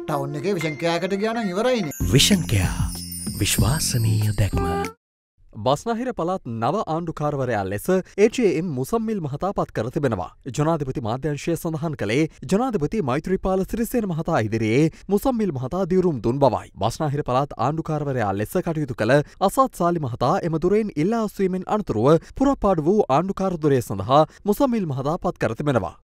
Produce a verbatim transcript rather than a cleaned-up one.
Town එකේ vision කෑකට ගියා නම් ඉවරයිනේ. විෂන් කෑ විශ්වාසනීය දැක්ම. බස්නාහිර පළාත් නව ආණ්ඩුකාරවරයා ලෙස ඒ ජේ එම් මුසම්මිල් මහතා පත් කර තිබෙනවා. ජනාධිපති මාධ්‍යංශය සඳහන් කළේ ජනාධිපති මෛත්‍රීපාල සිරිසේන මහතා ඉදිරියේ මුසම්මිල් මහතා දියුරුම් දුන් බවයි. බස්නාහිර පළාත් ආණ්ඩුකාරවරයා ලෙස කටයුතු කළ අසත් සාලි මහතා එම දුරෙන් ඉල්ලා අස්වීමෙන් අනතුරුව පුරපාඩු වූ ආණ්ඩුකාර දුරය සඳහා මුසම්මිල් මහතා පත් කර තිබෙනවා.